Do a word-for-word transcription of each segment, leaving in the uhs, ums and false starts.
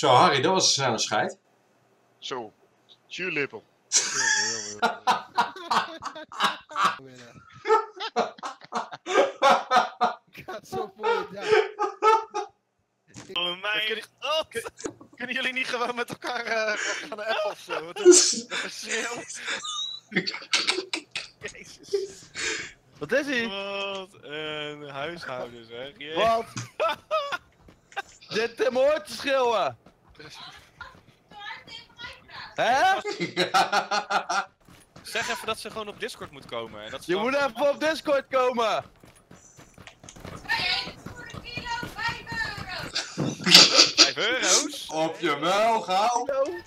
Zo, Harry, dat was een snelle scheid. Zo. Zuurlippel. Ik ga het zo voor je daar. Oh, mijn god. Kunnen jullie niet gewoon met elkaar uh, gaan appen of zo? Wat een geschreeuw. Jezus. Wat is hij? Wat een huishouden zeg. Jee. Wat? Dit Tim hoort te schreeuwen. Hè? Zeg even dat ze gewoon op Discord moet komen. En dat ze Je dan- moet even op Discord komen. vijf euro's? Op je muil, gauw.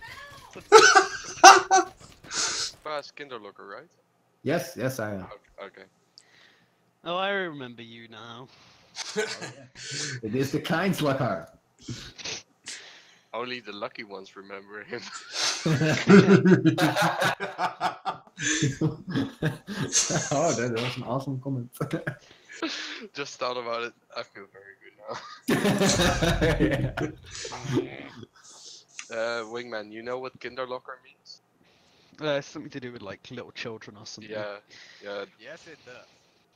Pa's kinderlocker, right? Yes, yes, I am. Okay. okay. Oh, I remember you now. It is the Kleinslacher. Only the lucky ones remember him. Oh, that, that was an awesome comment. Just thought about it. I feel very good now. uh, Wingman, you know what kinderlocker means? Uh, something to do with like little children or something. Yeah, yeah. Yes, it does.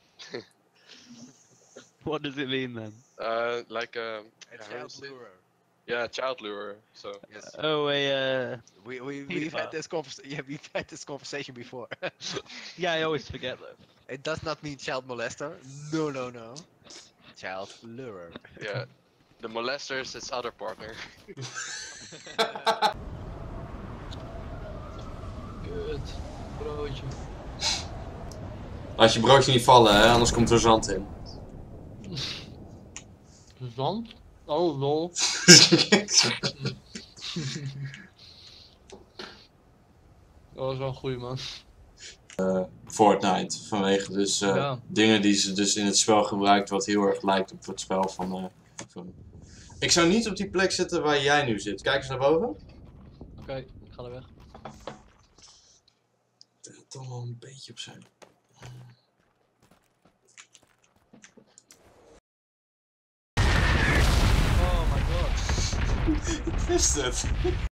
What does it mean then? Uh, like um, A how child is it? lurer. Yeah, child lure. So Yes. Oh, a uh, We we Peter. we've had this conversation. Yeah, we've had this conversation before. yeah, I always forget though. It does not mean child molester. No, no, no. Child lurer. yeah, the molester is his other partner. Kut. Broodje. Laat je broodje niet vallen, hè, anders komt er zand in. Zand? Oh, lol. Dat was wel een goeie, man. Fortnite, vanwege dus uh, Ja. dingen die ze dus in het spel gebruikt wat heel erg lijkt op het spel van, uh, van... Ik zou niet op die plek zitten waar jij nu zit. Kijk eens naar boven. Oké, okay, ik ga er weg. Toch wel een beetje op zijn. Oh my god. Ik wist het.